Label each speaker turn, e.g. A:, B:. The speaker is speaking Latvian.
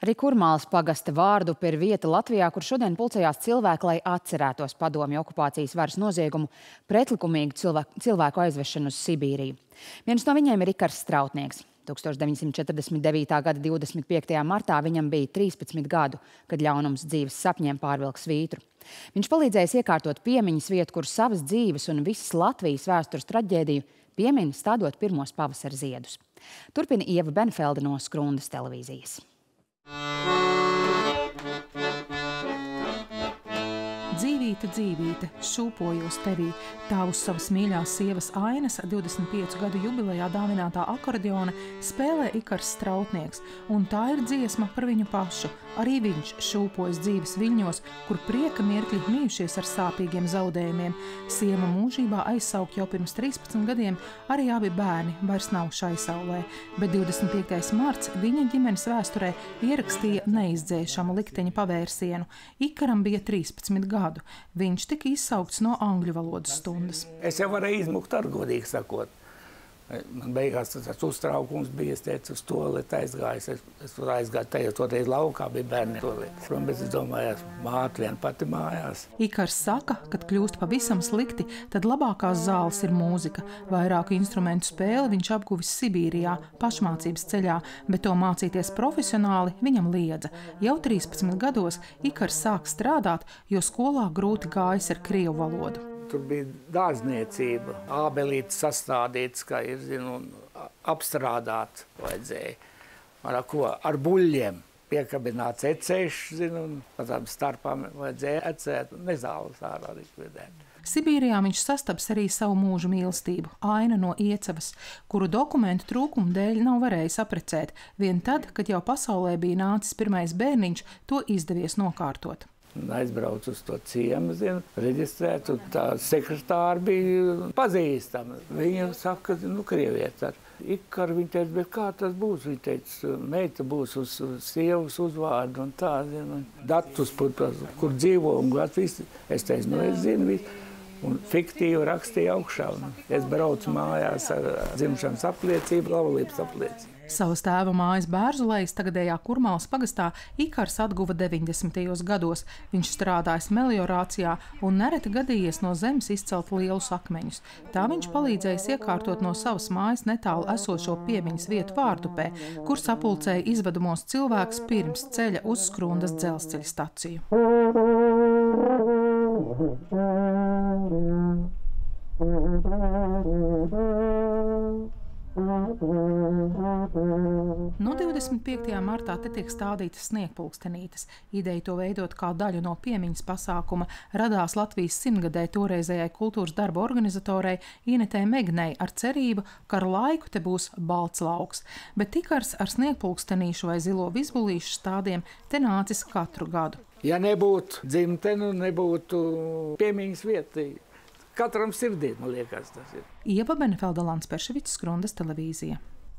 A: Arī Kurmālas pagasta Vārdupe ir vieta Latvijā, kur šodien pulcējās cilvēki, lai atcerētos padomju okupācijas varas noziegumu pretlikumīgu cilvēku aizvešanu uz Sibīriju. Viens no viņiem ir Ikars Strautnieks. 1949. gada 25. martā viņam bija 13 gadu, kad ļaunums dzīves sapņiem pārvilka svītru. Viņš palīdzējis iekārtot piemiņas vietu, kur savas dzīves un visas Latvijas vēstures traģēdiju piemin stādot pirmos pavasara ziedus. Turpina Ieva Benfelde no Skrundas televīzijas.
B: Dzīvīte, dzīvīte, šūpojos tevī, tā uz savas mīļās sievas Ainas 25 gadu jubilejā dāvinātā akordeona spēlē Ikars Strautnieks, un tā ir dziesma par viņu pašu. Arī viņš šūpojas dzīves viļņos, kur prieka mirkļi mījušies ar sāpīgiem zaudējumiem. Sieva mūžībā aizsaukt jau pirms 13 gadiem, arī abi bērni vairs nav šai saulē, bet 25. marts viņa ģimenes vēsturē ierakstīja neizdzēšamu likteņa pavērsienu. Ikaram bija 13 gadu. Viņš tika izsaukts no angļu valodas stundas.
C: Es jau varēju izmukt ar, godīgi sakot. Man beigās tas uztraukums bija, es teicu, uz tualeti aizgāju. Es aizgāju tajā toreiz laukā, bija bērni tualeti. Bet es domāju, māte vien pati mājās.
B: Ikars saka, kad kļūst pavisam slikti, tad labākās zāles ir mūzika. Vairāku instrumentu spēli viņš apguvis Sibīrijā, pašmācības ceļā, bet to mācīties profesionāli viņam liedza. Jau 13 gados Ikars sāk strādāt, jo skolā grūti gājas ar krievu valodu.
C: Tur bija dārzniecība, ābelītes sastādītas, kā ir, un apstrādāt vajadzēja. Ar buļļiem piekabināts ecēšs, un pa tām starpām vajadzēja ecēt, nezāles ārā likvidēt.
B: Sibīrijā viņš sastaps arī savu mūžu mīlestību, Aina no Iecavas, kuru dokumentu trūkumu dēļ nav varējis aprecēt. Vien tad, kad jau pasaulē bija nācis pirmais bērniņš, to izdevies nokārtot.
C: Aizbraucu uz to ciemu, reģistrēt, un tā sekretāra bija pazīstama. Viņa saka, krievieta ar Ikaru. Viņa teica, bet kā tas būs? Viņa teica, meita būs uz sievas uzvārdu un tā, datus, kur dzīvo un gadu visi. Es teicu, es zinu visu. Un fiktīvi rakstīja augšā. Es braucu mājās ar dzimšanas apliecību, laulības apliecību.
B: Savas tēva mājas Bērzulejas tagadējā Kurmālas pagastā Ikars atguva 90. gados. Viņš strādājis meliorācijā un nereti gadījies no zemes izcelt lielus akmeņus. Tā viņš palīdzējis iekārtot no savas mājas netālu esošo piemiņas vietu Vārdupē, kur sapulcēja izvedamos cilvēkus pirms ceļa uz Skrundas dzelzceļa staciju. No 25. martā te tiek stādītas sniegpulkstenītes. Ideja to veidot kā daļu no piemiņas pasākuma radās Latvijas 100-gadē toreizējai kultūras darba organizatorei Inetei Megnei ar cerību, ka ar laiku te būs balts lauks. Bet Ikars ar sniegpulkstenīšu vai zilo vizbulīšu stādiem te nācis katru gadu.
C: Ja nebūtu dzimtenu, nebūtu piemiņas vieta, katram sirdī, man liekas, tas ir.
B: Ieva Benfelde, Lands Perševics, Skrundas televīzija.